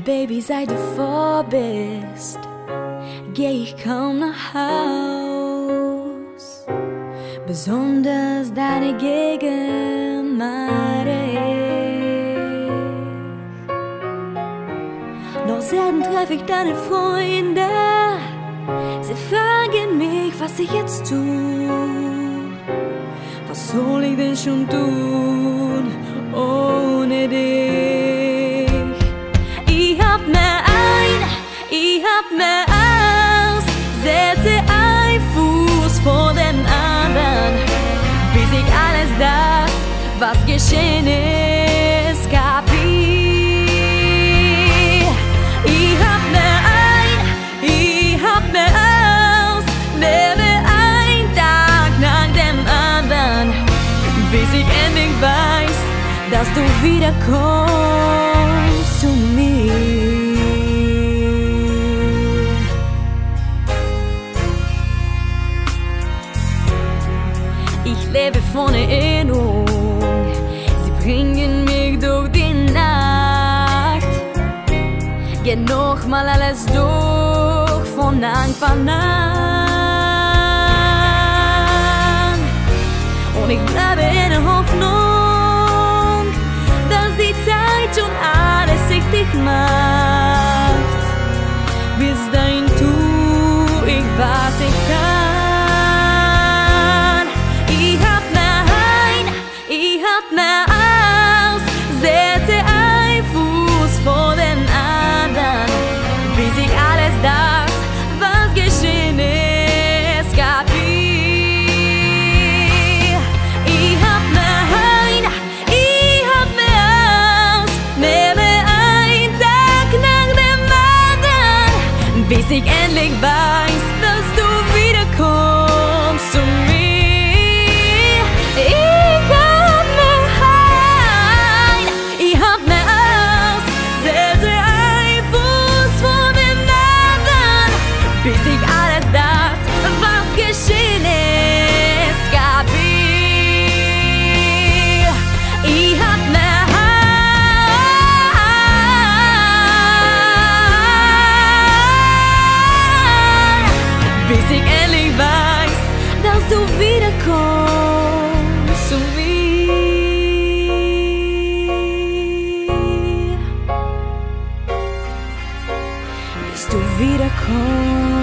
Baby, seit du vor bist, geh ich kaum nach Haus. Besonders deine Gegend meide ich. Noch selten treffe ich deine Freunde. Sie fragen mich, was ich jetzt tue. Was soll ich denn schon tun ohne dich? Ich hab mehr aus, setze ein Fuß vor den anderen, bis ich alles das, was geschehen ist, kapier. Ich hab mehr aus, lebe ein Tag nach dem anderen, bis ich endlich weiß, dass du wiederkommst zu mir. Ich lebe von Erinnerung, sie bringen mich durch die Nacht. Geht nochmal alles durch von Anfang an. Und ich bleibe in der Hoffnung, dass die Zeit schon alles richtig macht. Bis dahin tu ich, was ich kann. Mehr aus, setze ein Fuß vor den anderen, bis ich alles das, was geschehen ist, kapier. Ich hab mehr aus, nehme ein Tag nach dem anderen, bis ich endlich weiß, dass du wiederkommst zu mir. Bis ich alles das, was geschehen ist, kapier. Ich hab mehr bis ich endlich weiß, dass du wiederkommst zu mir. Bis du wiederkommst.